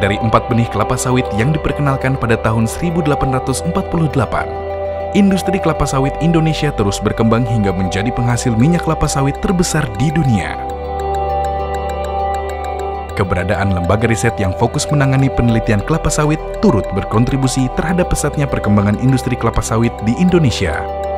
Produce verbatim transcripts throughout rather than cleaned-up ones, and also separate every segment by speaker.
Speaker 1: dari empat benih kelapa sawit yang diperkenalkan pada tahun seribu delapan ratus empat puluh delapan, industri kelapa sawit Indonesia terus berkembang hingga menjadi penghasil minyak kelapa sawit terbesar di dunia. Keberadaan lembaga riset yang fokus menangani penelitian kelapa sawit turut berkontribusi terhadap pesatnya perkembangan industri kelapa sawit di Indonesia.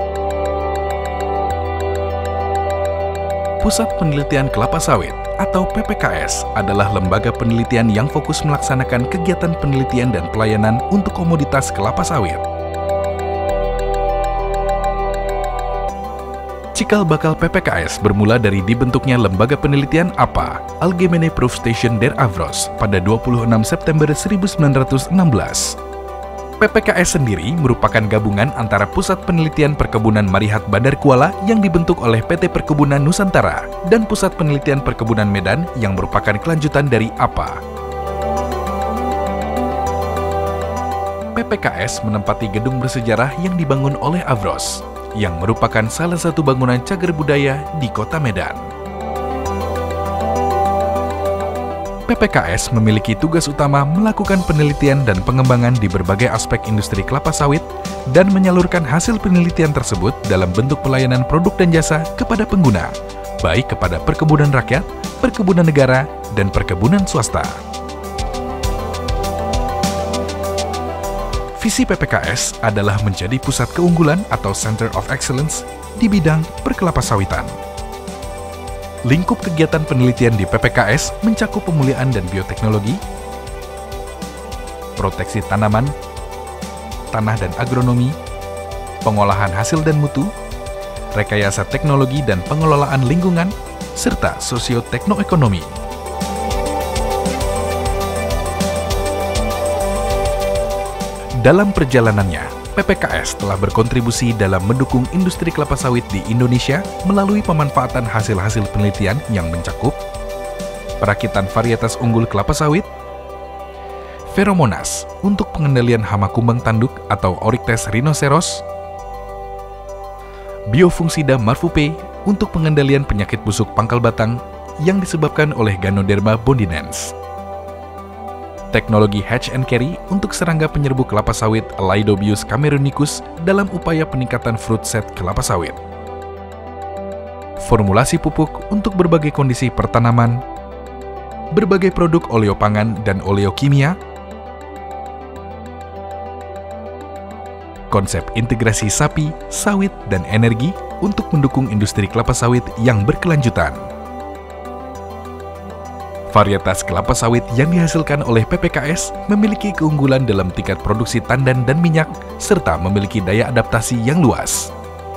Speaker 1: Pusat Penelitian Kelapa Sawit atau P P K S adalah lembaga penelitian yang fokus melaksanakan kegiatan penelitian dan pelayanan untuk komoditas kelapa sawit. Cikal bakal P P K S bermula dari dibentuknya Lembaga Penelitian A P A, Algemene Proefstation der Avros, pada dua puluh enam September seribu sembilan ratus enam belas. P P K S sendiri merupakan gabungan antara Pusat Penelitian Perkebunan Marihat Bandar Kuala yang dibentuk oleh P T Perkebunan Nusantara dan Pusat Penelitian Perkebunan Medan yang merupakan kelanjutan dari A P A. P P K S menempati gedung bersejarah yang dibangun oleh Avros, yang merupakan salah satu bangunan cagar budaya di Kota Medan. P P K S memiliki tugas utama melakukan penelitian dan pengembangan di berbagai aspek industri kelapa sawit dan menyalurkan hasil penelitian tersebut dalam bentuk pelayanan produk dan jasa kepada pengguna, baik kepada perkebunan rakyat, perkebunan negara, dan perkebunan swasta. Visi P P K S adalah menjadi pusat keunggulan atau Center of Excellence di bidang perkelapasawitan. Lingkup kegiatan penelitian di P P K S mencakup pemulihan dan bioteknologi, proteksi tanaman, tanah dan agronomi, pengolahan hasil dan mutu, rekayasa teknologi dan pengelolaan lingkungan, serta sosioteknoekonomi. Dalam perjalanannya, P P K S telah berkontribusi dalam mendukung industri kelapa sawit di Indonesia melalui pemanfaatan hasil-hasil penelitian yang mencakup perakitan varietas unggul kelapa sawit, Pheromonas untuk pengendalian hama kumbang tanduk atau Oryctes rhinoceros, biofungsida Marfupe untuk pengendalian penyakit busuk pangkal batang yang disebabkan oleh Ganoderma bondinens, teknologi hatch and carry untuk serangga penyerbu kelapa sawit Elaiodobius camerunicus dalam upaya peningkatan fruit set kelapa sawit, formulasi pupuk untuk berbagai kondisi pertanaman, berbagai produk oleopangan dan oleokimia, konsep integrasi sapi, sawit, dan energi untuk mendukung industri kelapa sawit yang berkelanjutan. Varietas kelapa sawit yang dihasilkan oleh P P K S memiliki keunggulan dalam tingkat produksi tandan dan minyak, serta memiliki daya adaptasi yang luas.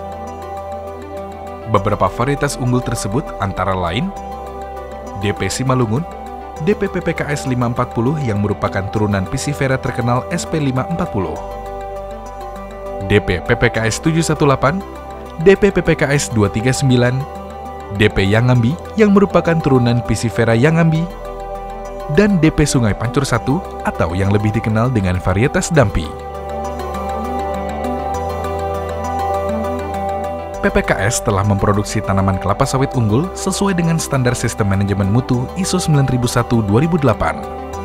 Speaker 1: Beberapa varietas unggul tersebut antara lain D P Simalungun, D P P P K S lima empat puluh yang merupakan turunan Piscifera terkenal S P lima empat puluh, D P P P K S tujuh satu delapan, D P P P K S dua tiga sembilan, D P Yangambi yang merupakan turunan Piscifera Yangambi, dan D P Sungai Pancur satu atau yang lebih dikenal dengan varietas Dampi. P P K S telah memproduksi tanaman kelapa sawit unggul sesuai dengan standar sistem manajemen mutu I S O sembilan ribu satu dua ribu delapan.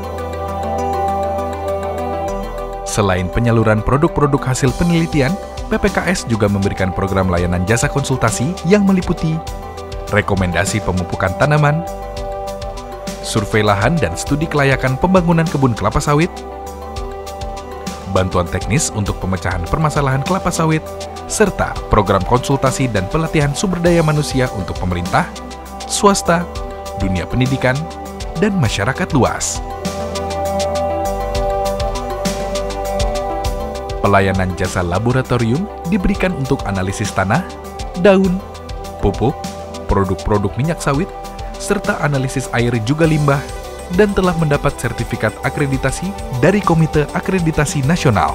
Speaker 1: Selain penyaluran produk-produk hasil penelitian, P P K S juga memberikan program layanan jasa konsultasi yang meliputi rekomendasi pemupukan tanaman, survei lahan dan studi kelayakan pembangunan kebun kelapa sawit, bantuan teknis untuk pemecahan permasalahan kelapa sawit, serta program konsultasi dan pelatihan sumber daya manusia untuk pemerintah, swasta, dunia pendidikan, dan masyarakat luas. Pelayanan jasa laboratorium diberikan untuk analisis tanah, daun, pupuk, produk-produk minyak sawit, serta analisis air juga limbah, dan telah mendapat sertifikat akreditasi dari Komite Akreditasi Nasional.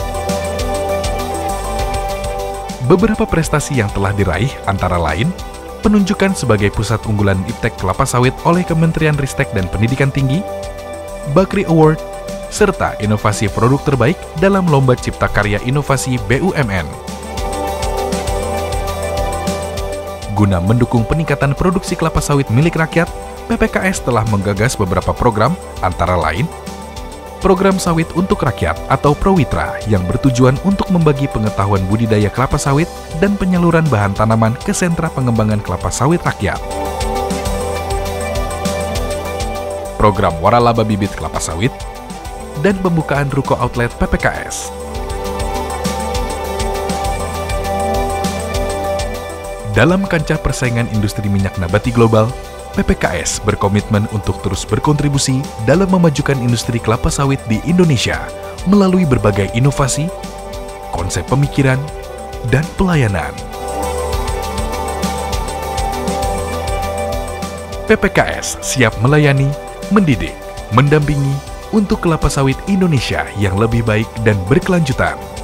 Speaker 1: Beberapa prestasi yang telah diraih antara lain, penunjukan sebagai pusat unggulan iptek kelapa sawit oleh Kementerian Ristek dan Pendidikan Tinggi, Bakri Award, serta inovasi produk terbaik dalam Lomba Cipta Karya Inovasi B U M N. Guna mendukung peningkatan produksi kelapa sawit milik rakyat, P P K S telah menggagas beberapa program, antara lain Program Sawit untuk Rakyat atau Prowitra yang bertujuan untuk membagi pengetahuan budidaya kelapa sawit dan penyaluran bahan tanaman ke sentra pengembangan kelapa sawit rakyat. Program Waralaba Bibit Kelapa Sawit dan pembukaan ruko outlet P P K S. Dalam kancah persaingan industri minyak nabati global, P P K S berkomitmen untuk terus berkontribusi dalam memajukan industri kelapa sawit di Indonesia melalui berbagai inovasi, konsep pemikiran, dan pelayanan. P P K S siap melayani, mendidik, mendampingi untuk kelapa sawit Indonesia yang lebih baik dan berkelanjutan.